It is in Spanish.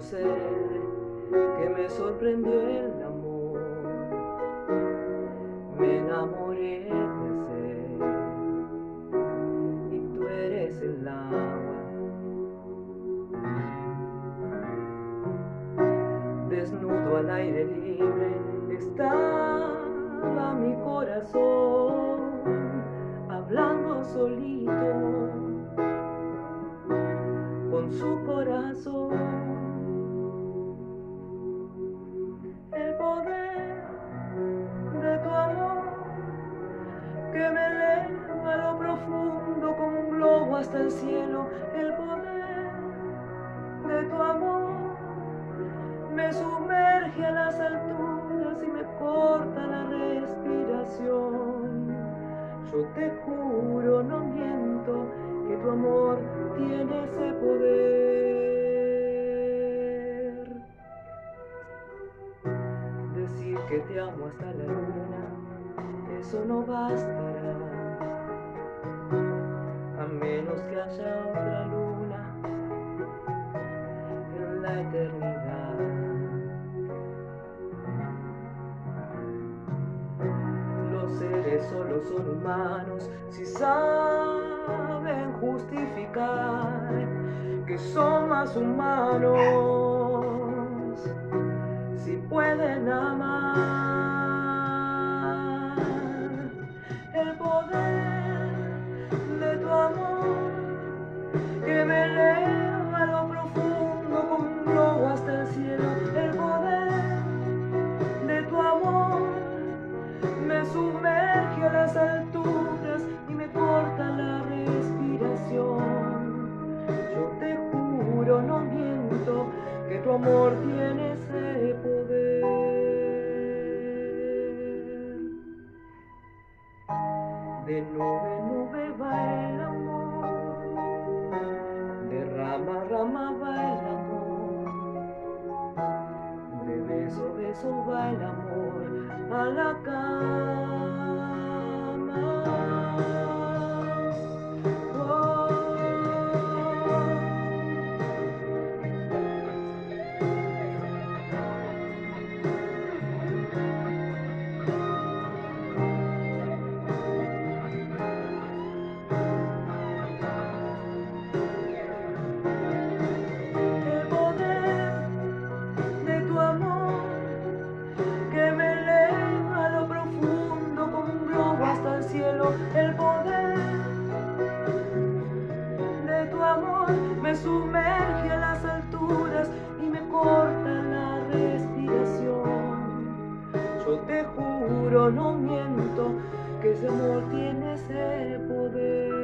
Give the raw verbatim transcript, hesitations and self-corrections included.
ser que me sorprendió el amor. Me enamoré de ser y tú eres el agua. Desnudo al aire libre estaba mi corazón, hablando solito con su corazón. El poder de tu amor que me eleva a lo profundo como un globo hasta el cielo. El poder de tu amor me sumerge a las alturas y me corta la respiración. Yo te juro, no miento, que tu amor tiene ese poder. Decir que te amo hasta la luna, eso no bastará, a menos que haya otra luna en la eternidad. Los seres solo son humanos si saben justificar que son más humanos, si pueden amar. El poder de tu amor que me eleva a lo profundo como un globo hasta el cielo. El poder de tu amor me sumerge a las alturas y me corta la respiración. Yo te juro, no miento, que tu amor tiene ese poder. De nube en nube va el amor, de rama a rama va el amor, de beso a beso va el amor a la cama. Oh. El poder de tu amor que me eleva a lo profundo como un globo hasta el cielo. El poder de tu amor me sumerge a las alturas y me corta la respiración. Yo te juro, no miento, que ese amor tiene ese poder.